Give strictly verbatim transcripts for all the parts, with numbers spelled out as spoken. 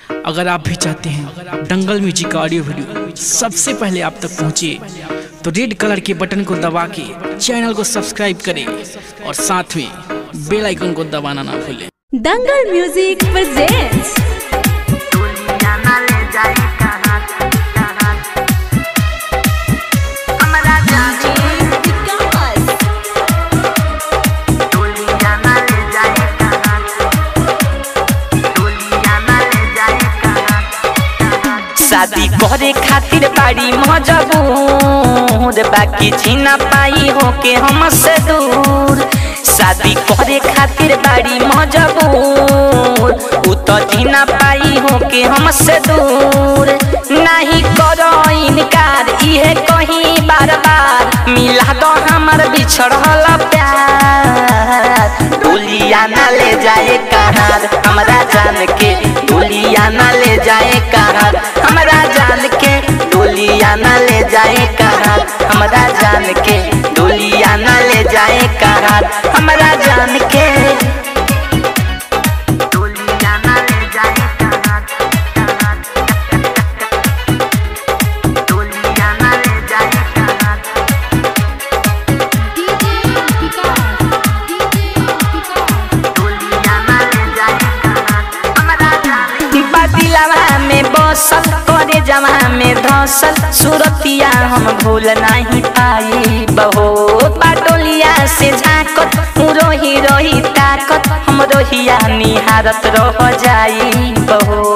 अगर आप भी चाहते हैं दंगल म्यूजिक का ऑडियो वीडियो सबसे पहले आप तक पहुंचे तो रेड कलर के बटन को दबा के चैनल को सब्सक्राइब करें और साथ में बेल आइकन को दबाना ना भूलें। दंगल म्यूजिक प्रेजेंट्स शादी करे खातिर बाड़ी मजबूर बाकी छीना पाई हो के हमसे दूर। शादी करे खातिर बाड़ी मजबूर उ तो जीना पाई हो के हमसे दूर। नहीं करो इनकार इहे कहीं बार बार मिला दो हमर बिछड़ल प्यार। डोलिया ना ले जाए कहार हमरा जान के, डोलिया ना ले जाए कहार हमरा जान के, डोलिया ना ले जाए कहार हमरा जान के, डोलिया ना ले जाए कहार हमरा जान के। दिलवा में बसल करे जमा में धसल सूरतिया हम भूल नहीं पाई बहो। बाटोलिया से झाकत रोही रोही ताकत हम रोहिया निहारत रह जाई बहो।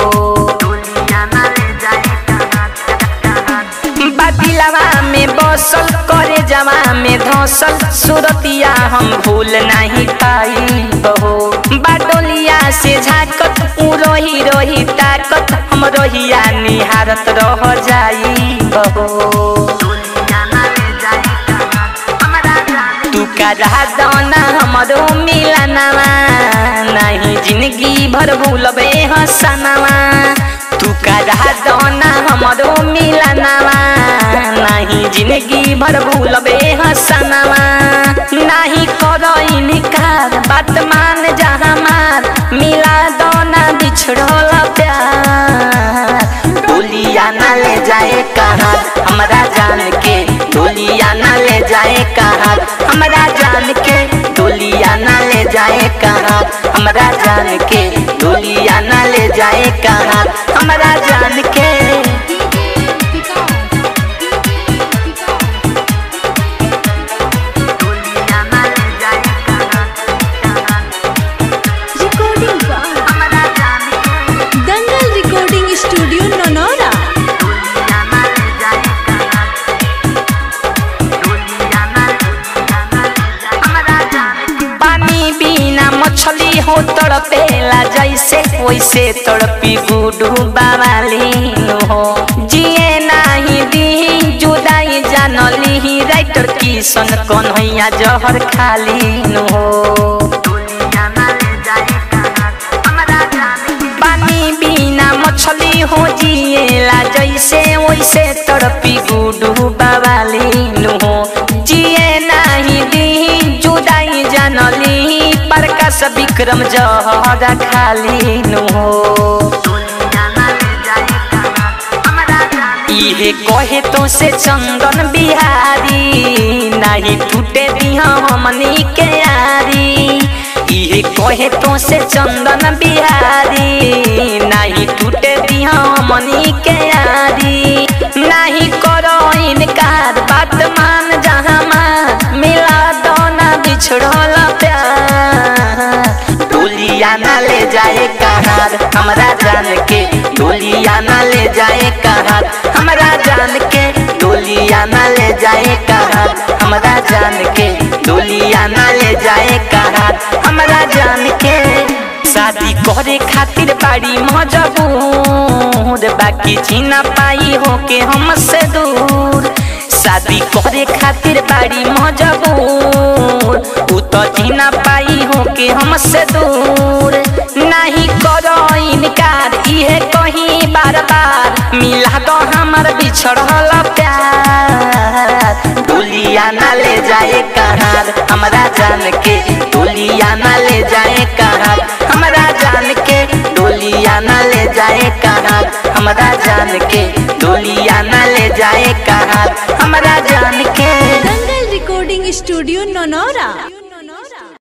दिलवा में बसल करे जमा में धसल सूरतिया हम भूल नहीं पाई बहो। बाटोलिया से झाकत रोही रोही ताकत हम रोहिया निहारत रह जाई बहो। तू करा दाना हमरो मिलनवा नहीं जिंदगी भर भूलबे हसनवा। तू करा दाना हमरो मिलनवा नहीं जिंदगी भर भूलबे हसनवा। नहीं करो इनकार बात मान जा हमार मिला दोना बिछड़ल प्यार। डोलिया ना ले जाए कहार हमरा जान के, डोलिया ना ले जाए कहार हमरा जान के, डोलिया ना ले जाए कहार हमरा जान के, डोलिया ना ले जाए कहार हमरा जान के। Dangal recording studio Nanaura. पानी बिना मछली हो तड़पेला जैसे वैसे तड़पी गुडू बावाली हो। जिए नहीं दी जुदाई जानली राइटर की सन कन्हैया जहर खाली हो। पानी बिना मछली हो जिएला जैसे वैसे तड़पी गुडू बावाली हो। जिए नहीं दी जुदाई जानली प्रकाश विक्रम जहर खाली हो। इहे कहे तो से चंदन बिहारी नहीं टूटे दिहा हमनी के यारी। इहे कहे तो से चंदन बिहारी नहीं टूटे दिहा हमनी के यारी। नहीं करो इनकार बात मान जा हमार मिला दोना बिछड़ल प्यार। डोलिया ना ले जाए कहार हमरा जान के, डोलिया ना ले जाए कहार हमरा जान के, डोलिया ना ले जाए कहार हमरा जान के, डोलिया ना ले जाए कहार हमरा जान के। शादी करे खातिर बाड़ी मजबूर बाकी छीना पाई हो के हमसे दूर। शादी करे खातिर बाड़ी मजबूर उ तो जीना पाई हो के हमसे दूर। नहीं करो इनकार इहे कहीं बार बार मिला दो हमर बिछड़ल प्यार। डोलिया ना ले जाए कहार हमरा जान के, डोलिया ना ले जाए कहार हमरा जान के, डोलिया ना ले जाए। हमरा जान के डोलिया न ले जाए कहाँ हमरा जान के। Dangal recording studio Nanaura.